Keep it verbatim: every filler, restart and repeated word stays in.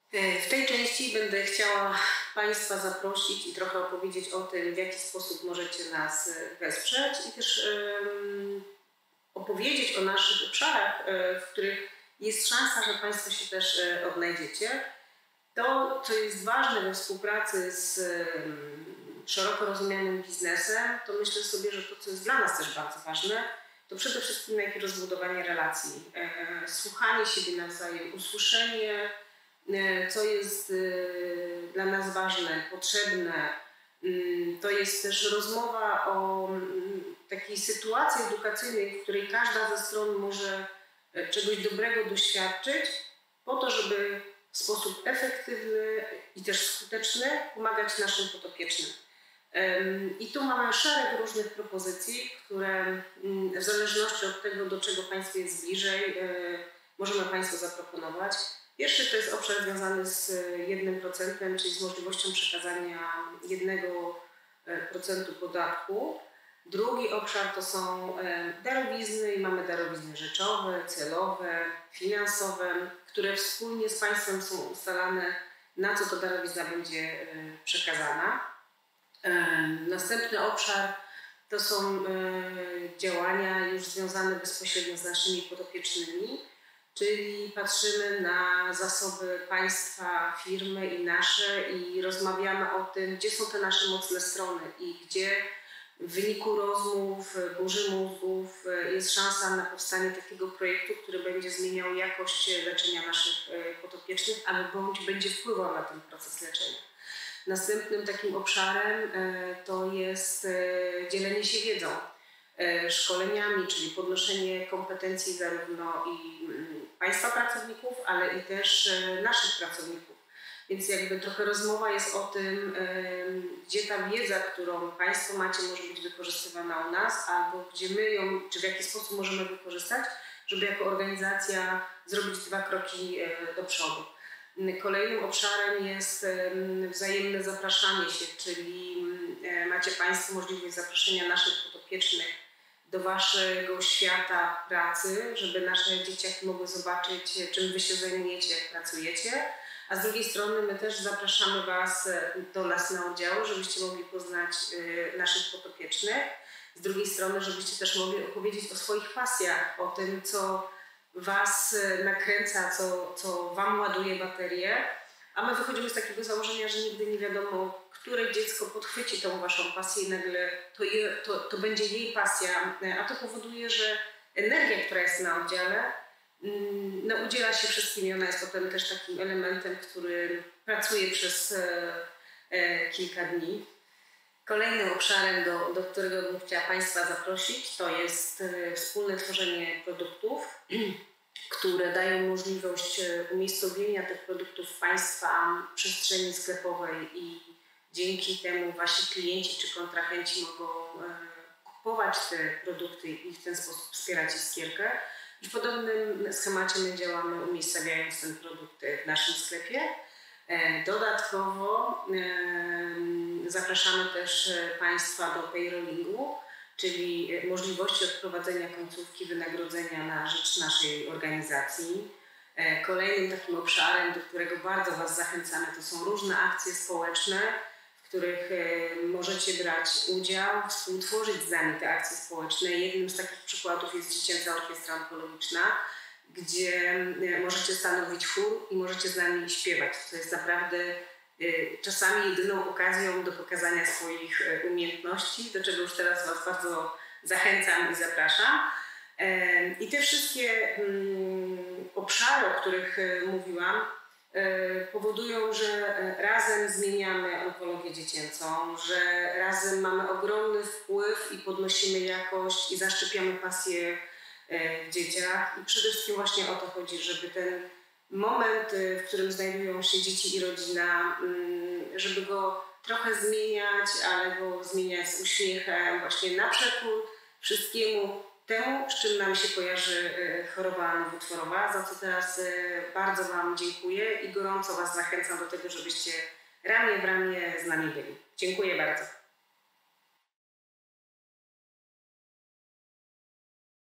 W tej części będę chciała Państwa zaprosić i trochę opowiedzieć o tym, w jaki sposób możecie nas wesprzeć i też um, opowiedzieć o naszych obszarach, w których jest szansa, że Państwo się też odnajdziecie. To, co jest ważne we współpracy z um, szeroko rozumianym biznesem, to myślę sobie, że to, co jest dla nas też bardzo ważne, to przede wszystkim najpierw rozbudowanie relacji, e, słuchanie siebie nawzajem, usłyszenie, co jest dla nas ważne, potrzebne. To jest też rozmowa o takiej sytuacji edukacyjnej, w której każda ze stron może czegoś dobrego doświadczyć, po to, żeby w sposób efektywny i też skuteczny pomagać naszym podopiecznym. I tu mamy szereg różnych propozycji, które w zależności od tego, do czego Państwu jest bliżej, możemy Państwu zaproponować. Pierwszy to jest obszar związany z jednym procentem, czyli z możliwością przekazania jednego procenta podatku. Drugi obszar to są darowizny i mamy darowizny rzeczowe, celowe, finansowe, które wspólnie z Państwem są ustalane, na co ta darowizna będzie przekazana. Następny obszar to są działania już związane bezpośrednio z naszymi podopiecznymi, czyli patrzymy na zasoby państwa, firmy i nasze i rozmawiamy o tym, gdzie są te nasze mocne strony i gdzie w wyniku rozmów, burzy mózgów jest szansa na powstanie takiego projektu, który będzie zmieniał jakość leczenia naszych podopiecznych, albo bądź będzie wpływał na ten proces leczenia. Następnym takim obszarem to jest dzielenie się wiedzą, szkoleniami, czyli podnoszenie kompetencji zarówno i Państwa pracowników, ale i też naszych pracowników. Więc jakby trochę rozmowa jest o tym, gdzie ta wiedza, którą Państwo macie, może być wykorzystywana u nas, albo gdzie my ją, czy w jaki sposób możemy wykorzystać, żeby jako organizacja zrobić dwa kroki do przodu. Kolejnym obszarem jest wzajemne zapraszanie się, czyli macie Państwo możliwość zaproszenia naszych podopiecznych do Waszego świata pracy, żeby nasze dzieciaki mogły zobaczyć, czym Wy się zajmujecie, jak pracujecie. A z drugiej strony my też zapraszamy Was do nas na oddział, żebyście mogli poznać naszych podopiecznych. Z drugiej strony, żebyście też mogli opowiedzieć o swoich pasjach, o tym, co Was nakręca, co, co Wam ładuje baterię. A my wychodzimy z takiego założenia, że nigdy nie wiadomo, które dziecko podchwyci tą Waszą pasję i nagle to, je, to, to będzie jej pasja, a to powoduje, że energia, która jest na oddziale, no, udziela się wszystkim i ona jest potem też takim elementem, który pracuje przez e, kilka dni. Kolejnym obszarem, do, do którego bym chciała Państwa zaprosić, to jest wspólne tworzenie produktów, które dają możliwość umiejscowienia tych produktów w Państwa przestrzeni sklepowej i dzięki temu Wasi klienci czy kontrahenci mogą kupować te produkty i w ten sposób wspierać iskierkę. I w podobnym schemacie my działamy, umiejscowiając ten produkt w naszym sklepie. Dodatkowo zapraszamy też Państwa do payrollingu, czyli możliwości odprowadzenia końcówki wynagrodzenia na rzecz naszej organizacji. Kolejnym takim obszarem, do którego bardzo Was zachęcamy, to są różne akcje społeczne, w których możecie brać udział, współtworzyć z nami te akcje społeczne. Jednym z takich przykładów jest Dziecięca Orkiestra Onkologiczna, gdzie możecie stanowić chór i możecie z nami śpiewać. To jest naprawdę czasami jedyną okazją do pokazania swoich umiejętności, do czego już teraz Was bardzo zachęcam i zapraszam. I te wszystkie obszary, o których mówiłam, powodują, że razem zmieniamy onkologię dziecięcą, że razem mamy ogromny wpływ i podnosimy jakość i zaszczepiamy pasję w dzieciach. I przede wszystkim właśnie o to chodzi, żeby ten moment, w którym znajdują się dzieci i rodzina, żeby go trochę zmieniać, ale go zmieniać z uśmiechem, właśnie na przekór wszystkiemu temu, z czym nam się kojarzy choroba nowotworowa, za co teraz bardzo Wam dziękuję i gorąco Was zachęcam do tego, żebyście ramię w ramię z nami byli. Dziękuję bardzo.